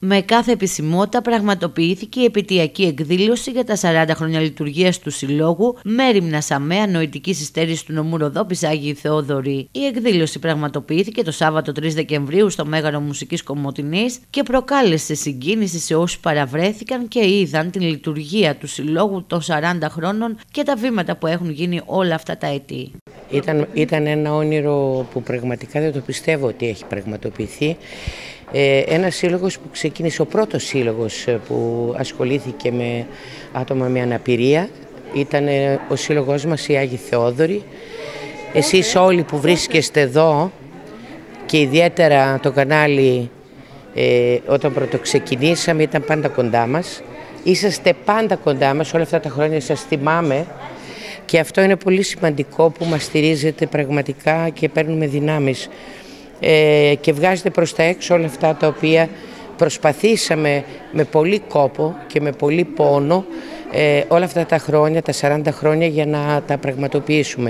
Με κάθε επισημότητα πραγματοποιήθηκε η επαιτειακή εκδήλωση για τα 40 χρόνια λειτουργίας του Συλλόγου Μέριμνα Σαμαία Νοητικής Υστέρησης του νομού Ροδόπης Άγιοι Θεόδωροι. Η εκδήλωση πραγματοποιήθηκε το Σάββατο 3 Δεκεμβρίου στο Μέγαρο Μουσικής Κομοτηνής και προκάλεσε συγκίνηση σε όσους παραβρέθηκαν και είδαν την λειτουργία του Συλλόγου των 40 χρόνων και τα βήματα που έχουν γίνει όλα αυτά τα έτη. Ήταν ένα όνειρο που πραγματικά δεν το πιστεύω ότι έχει πραγματοποιηθεί. Ένας σύλλογος που ξεκίνησε, ο πρώτος σύλλογος που ασχολήθηκε με άτομα με αναπηρία, ήταν ο σύλλογός μας οι Άγιοι Θεόδωροι. Εσείς όλοι που βρίσκεστε εδώ και ιδιαίτερα το κανάλι όταν πρωτοξεκινήσαμε ήταν πάντα κοντά μας. Είσαστε πάντα κοντά μας, όλα αυτά τα χρόνια σας θυμάμαι και αυτό είναι πολύ σημαντικό που μας στηρίζετε πραγματικά και παίρνουμε δυνάμεις και βγάζετε προς τα έξω όλα αυτά τα οποία προσπαθήσαμε με πολύ κόπο και με πολύ πόνο όλα αυτά τα χρόνια, τα 40 χρόνια για να τα πραγματοποιήσουμε.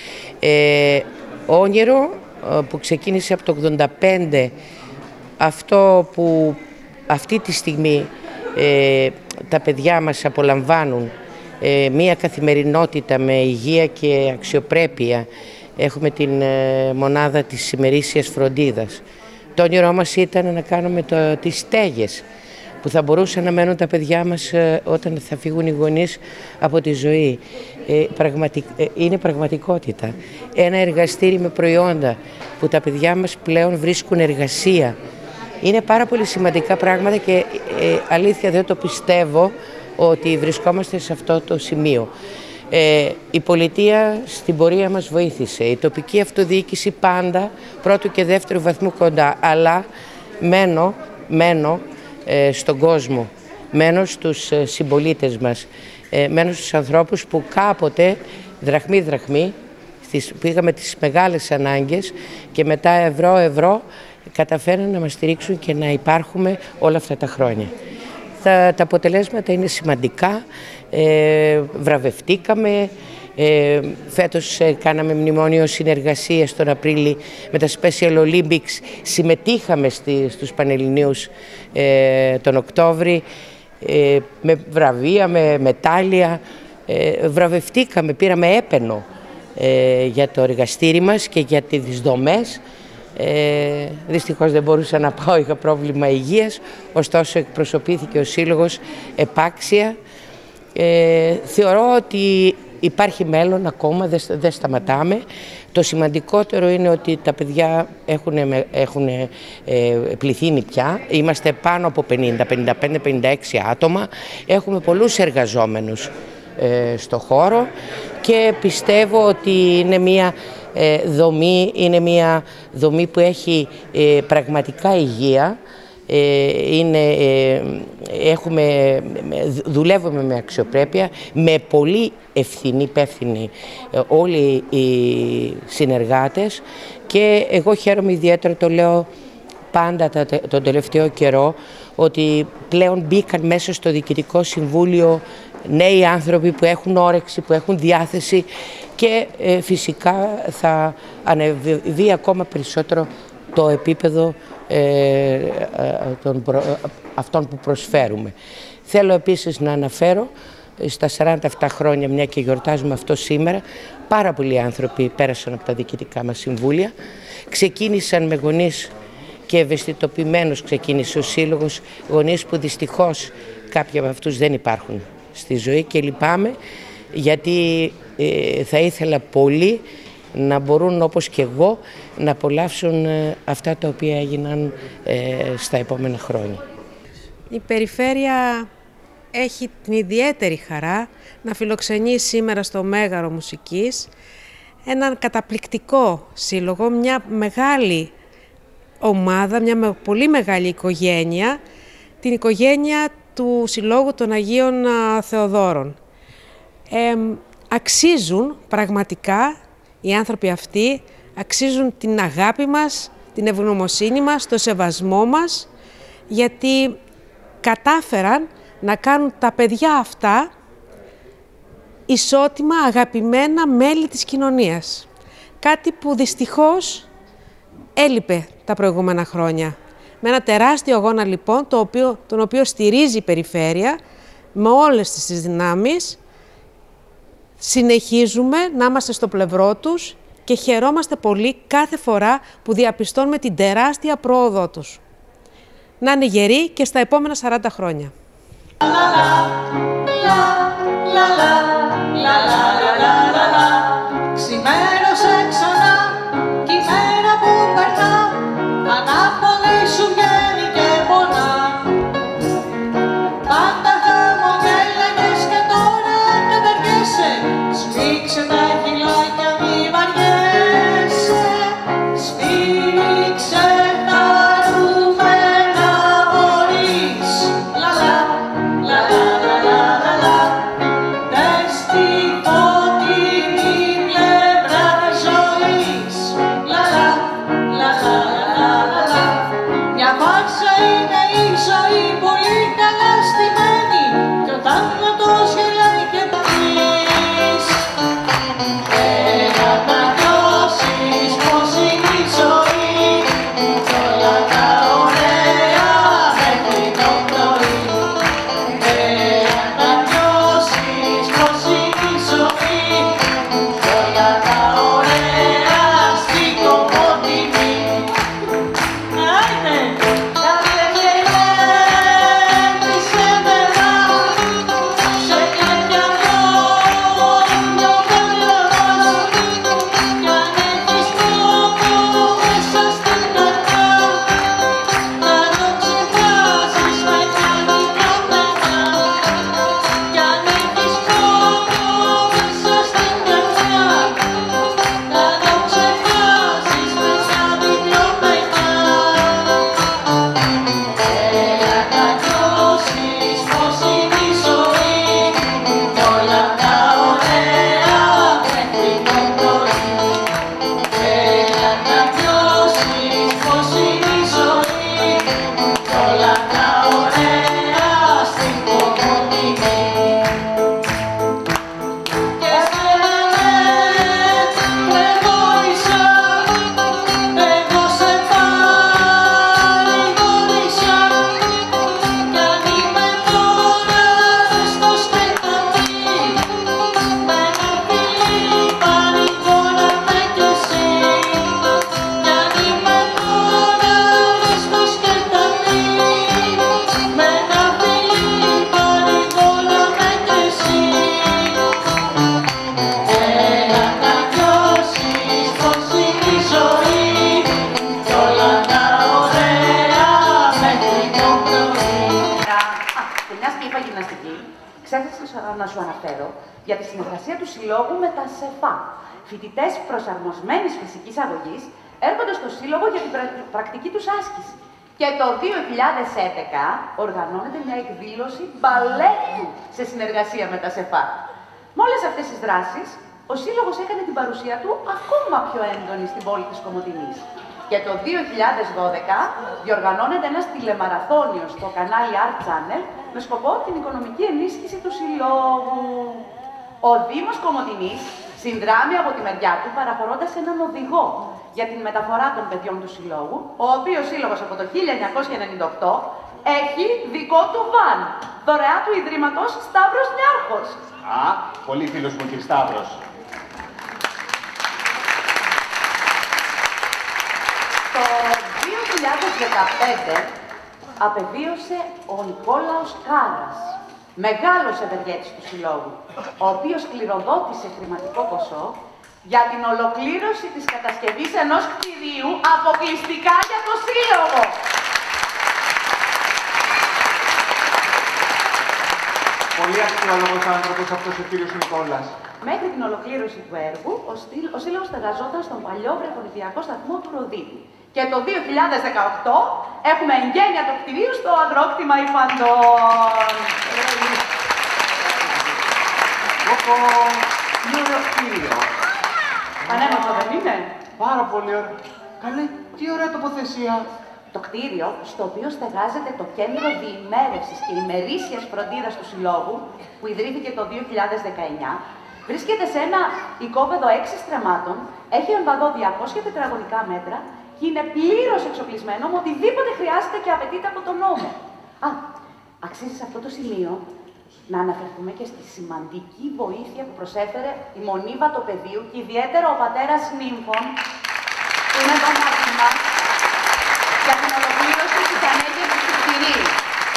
Όνειρο που ξεκίνησε από το 85, αυτό που αυτή τη στιγμή τα παιδιά μας απολαμβάνουν, μία καθημερινότητα με υγεία και αξιοπρέπεια. Έχουμε την μονάδα της ημερήσιας φροντίδας. Το όνειρό μας ήταν να κάνουμε τις στέγες που θα μπορούσαν να μένουν τα παιδιά μας όταν θα φύγουν οι γονείς από τη ζωή. Είναι πραγματικότητα. Ένα εργαστήρι με προϊόντα που τα παιδιά μας πλέον βρίσκουν εργασία. Είναι πάρα πολύ σημαντικά πράγματα και αλήθεια δεν το πιστεύω ότι βρισκόμαστε σε αυτό το σημείο. Η πολιτεία στην πορεία μας βοήθησε, η τοπική αυτοδιοίκηση πάντα πρώτου και δεύτερου βαθμού κοντά, αλλά μένω στον κόσμο, μένω στους συμπολίτες μας, μένω στους ανθρώπους που κάποτε δραχμή πήγαμε τις μεγάλες ανάγκες και μετά ευρώ καταφέραν να μας στηρίξουν και να υπάρχουμε όλα αυτά τα χρόνια. Τα αποτελέσματα είναι σημαντικά, βραβευτήκαμε, φέτος κάναμε μνημόνιο συνεργασίας τον Απρίλη με τα Special Olympics, συμμετείχαμε στους Πανελληνίους τον Οκτώβρη με βραβεία, με μετάλλια, βραβευτήκαμε, πήραμε έπαινο για το εργαστήρι μας και για τις δομές. Δυστυχώς δεν μπορούσα να πάω, είχα πρόβλημα υγείας, ωστόσο εκπροσωπήθηκε ο Σύλλογος επάξια. Θεωρώ ότι υπάρχει μέλλον ακόμα, δεν σταματάμε. Το σημαντικότερο είναι ότι τα παιδιά έχουν πληθύνει πια, είμαστε πάνω από 50, 55, 56 άτομα, έχουμε πολλούς εργαζόμενους στο χώρο και πιστεύω ότι είναι μια δομή που έχει πραγματικά υγεία, δουλεύουμε με αξιοπρέπεια, με πολύ ευθυνή, υπεύθυνοι όλοι οι συνεργάτες και εγώ χαίρομαι ιδιαίτερα, το λέω πάντα τον τελευταίο καιρό, ότι πλέον μπήκαν μέσα στο Διοικητικό Συμβούλιο νέοι άνθρωποι που έχουν όρεξη, που έχουν διάθεση και φυσικά θα ανεβεί ακόμα περισσότερο το επίπεδο αυτών που προσφέρουμε. Θέλω επίσης να αναφέρω στα 47 χρόνια, μια και γιορτάζουμε αυτό σήμερα, πάρα πολλοί άνθρωποι πέρασαν από τα διοικητικά μας συμβούλια, ξεκίνησαν με γονείς και ευαισθητοποιημένος ξεκίνησε ο Σύλλογος, γονείς που δυστυχώς κάποιοι από αυτούς δεν υπάρχουν στη ζωή και λυπάμαι, γιατί θα ήθελα πολύ να μπορούν όπως και εγώ να απολαύσουν αυτά τα οποία έγιναν στα επόμενα χρόνια. Η Περιφέρεια έχει την ιδιαίτερη χαρά να φιλοξενεί σήμερα στο Μέγαρο Μουσικής έναν καταπληκτικό σύλλογο, μια μεγάλη ομάδα, μια πολύ μεγάλη οικογένεια, την οικογένεια του Συλλόγου των Αγίων Θεοδόρων. Αξίζουν πραγματικά οι άνθρωποι αυτοί, αξίζουν την αγάπη μας, την ευγνωμοσύνη μας, το σεβασμό μας, γιατί κατάφεραν να κάνουν τα παιδιά αυτά ισότιμα, αγαπημένα μέλη της κοινωνίας. Κάτι που δυστυχώς έλειπε τα προηγούμενα χρόνια. Με ένα τεράστιο αγώνα λοιπόν, τον οποίο στηρίζει η περιφέρεια με όλες τις δυνάμεις. Συνεχίζουμε να είμαστε στο πλευρό τους και χαιρόμαστε πολύ κάθε φορά που διαπιστώνουμε την τεράστια πρόοδό τους. Να είναι γεροί και στα επόμενα 40 χρόνια. Ξημέρωσε ξανά κι η μέρα που περνά, ανάποδη σου βγαίνει και πονά. Πάντα χαμογέλαγες και τώρα καταργέσαι, σφίξε τα χειλάκια μη βαριέσαι, σφίξε τα ρούμενα μπορείς. Λαλά, λαλά, λαλά, λαλά, δες τη φωτεινή πλευρά της ζωής. Λαλά, λαλά, λαλά, λαλά, μια φάρσα είναι η ζωή πολύ καλά στημένη κι ο θάνατος γελάει και πεις. Έλα να νιώσεις πως είναι η ζωή κι όλα τα ωραία μέχρι το πρωί. Έλα να νιώσεις πως είναι η ζωή κι όλα τα ωραία στην Κομωτινή. Άιντε! Κάθε γελέτη σε μερά, σε κάποια δρόμο καλός, κι αν έχεις φόβο μέσα στην καρδιά, να το ξεχάσεις με κάτι πιο πέρα. Κι αν έχεις φόβο μέσα στην καρδιά, να το ξεχάσεις με κάτι πιο πέρα. Έλα να νιώσεις πως είναι η ζωή κι όλα τα ωραία μέχρι το πρωί. Έλα να νιώσεις πως είναι η ζωή κι όλα τα ωραία στην Κομωτινή. Και στενεύωσα, εγώ σε παρηγόρησα, κι αν είμαι τώρα μες στο σκοτάδι, με ένα φιλί παρηγόραμε κι εσύ. Κι αν είμαι τώρα μες στο σκοτάδι, με ένα φιλί παρηγόραμε κι εσύ. Έλα να νιώσεις πως είναι η ζωή κι όλα τα ωραία μέχρι το πρωί. Και μιας και είπα γυμναστική, ξέχασα να σου αναφέρω για τη συνεργασία του Συλλόγου με τα ΣΕΦΑ. Φοιτητές προσαρμοσμένης φυσικής αγωγής έρχονται στο Σύλλογο για την πρακτική τους άσκηση. Και το 2011 οργανώνεται μια εκδήλωση μπαλέτου σε συνεργασία με τα ΣΕΦΑ. Με όλες αυτές τις δράσεις, ο Σύλλογος έκανε την παρουσία του ακόμα πιο έντονη στην πόλη της Κομωτινής. Και το 2012 διοργανώνεται ένας τηλεμαραθώνιος στο κανάλι Art Channel με σκοπό την οικονομική ενίσχυση του Συλλόγου. Ο Δήμος Κομωτινής συνδράμει από τη μεριά του παραχωρώντας έναν οδηγό για την μεταφορά των παιδιών του Συλλόγου, ο οποίος Σύλλογος από το 1998 έχει δικό του βαν, δωρεά του Ιδρύματος Σταύρος Νιάρχος. Α, πολύ φίλος μου κύριε Σταύρος. Το 2015 απεβίωσε ο Νικόλαος Κάρας, μεγάλος ευεργέτης του Συλλόγου, ο οποίος κληροδότησε χρηματικό ποσό για την ολοκλήρωση της κατασκευής ενός κτηρίου αποκλειστικά για το Σύλλογο. Πολύ αξιόλογος άνθρωπος αυτός ο κύριος Νικόλας. Μέχρι την ολοκλήρωση του έργου, ο Σύλλογος στεγαζόταν στον παλιό βρεφονιπιακό σταθμό του Ροδίτη. Και το 2018 έχουμε εγγένεια του κτηρίου στο αγρόκτημα Υφαντών. Τι ωραίο κτίριο. Πανέμορφο δεν είναι? Πάρα πολύ ωραίο. Καλέ, τι ωραία τοποθεσία. Το κτίριο, στο οποίο στεγάζεται το κέντρο διημέρευσης και ημερήσιας φροντίδας του Συλλόγου, που ιδρύθηκε το 2019, βρίσκεται σε ένα οικόπεδο 6 στρεμμάτων, έχει εμβαδό 200 τετραγωνικά μέτρα και είναι πλήρως εξοπλισμένο με οτιδήποτε χρειάζεται και απαιτείται από τον νόμο. Αξίζει σε αυτό το σημείο να αναφερθούμε και στη σημαντική βοήθεια που προσέφερε η Μονίβα του Παιδείου και ιδιαίτερα ο πατέρας Νύμφων, που είναι εδώ μαζί μας, για την ολοκλήρωση της ανέγερσης του κτηρίου.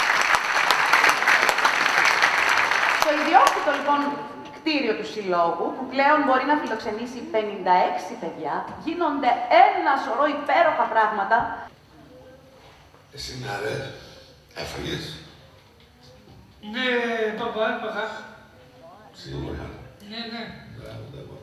Στο ιδιόκτητο λοιπόν κτίριο του Συλλόγου, που πλέον μπορεί να φιλοξενήσει 56 παιδιά, γίνονται ένα σωρό υπέροχα πράγματα. Εσύ Νάρες, έφαγες? Ναι, παπά, έπαγα. Σίγουρα. Ναι, ναι. Μπράβο, τα πω.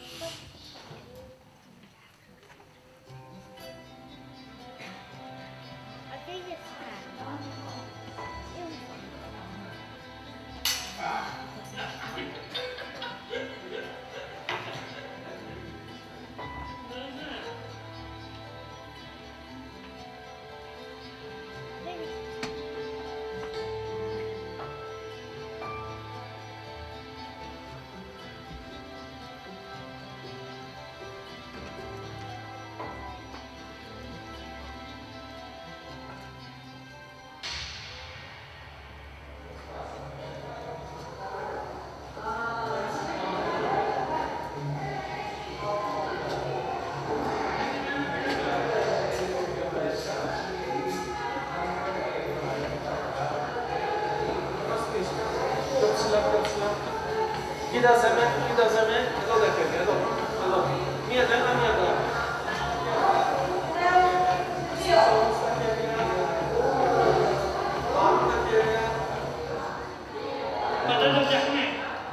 Κοίταζε με, εδώ δεν φεύγει, εδώ. Μία τένα, μία τένα. Πατέρα φτιάχνει.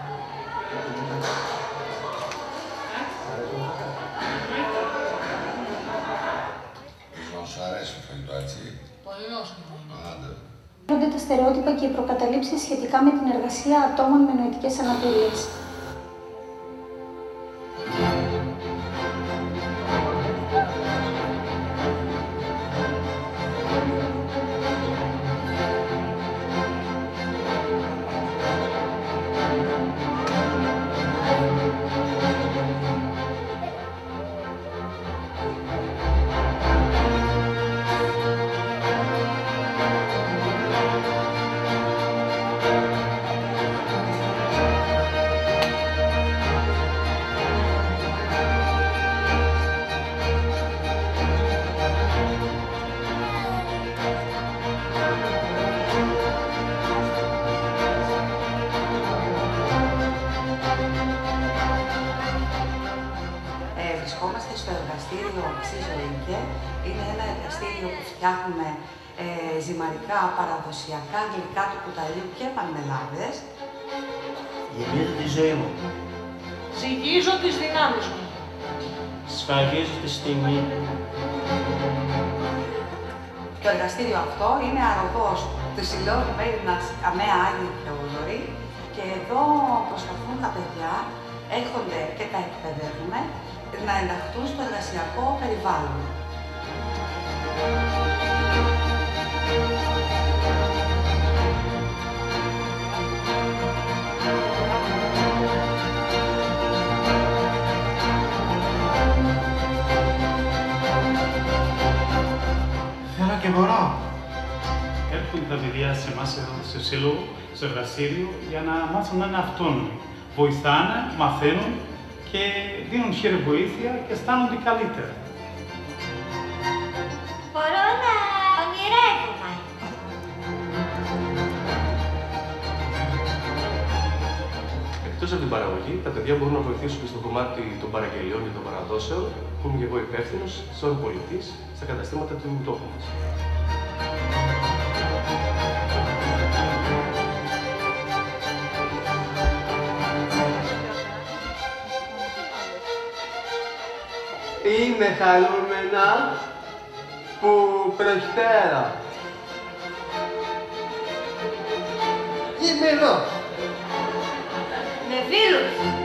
Σου αρέσει το φαγητό, έτσι? Πολύ νόστιμο. Άντε. Γίνονται τα στερεότυπα και οι προκαταλήψεις σχετικά με την εργασία ατόμων με νοητικές αναπηρίες. Βρισκόμαστε στο εργαστήριο Αξίζοϊκε. Είναι ένα εργαστήριο που φτιάχνουμε ζυμαρικά, παραδοσιακά γλυκά του κουταλιού και μαρμελάδες. Γεμίζω τη ζωή μου. Ζυγίζω τις δυνάμεις μου. Σφραγίζω τη στιγμή. Το εργαστήριο αυτό είναι αρρωγός του Συλλόγου Μέρινας Αμαία Άγιοι Θεόδωροι και εδώ προσπαθούν τα παιδιά, έρχονται και τα εκπαιδεύουμε, να ενταχθούν στο εργασιακό περιβάλλον. Θέλω και μπορώ. Έρχονται τα παιδιά σε εμάς εδώ στο Σύλλογο, στο εργαστήριο, για να μάθουν να είναι αυτόνομοι. Βοηθάνε, μαθαίνουν και δίνουν χέρι βοήθεια και αισθάνονται καλύτερα. Μπορώ να ονειρεύομαι. Εκτός από την παραγωγή, τα παιδιά μπορούν να βοηθήσουν και στο κομμάτι των παραγγελιών και των παραδόσεων, που είμαι και εγώ υπεύθυνος, σαν πολιτής, στα καταστήματα του τόπου μας. Είμαι χαρούμενα που προσφέρω. Με φίλους.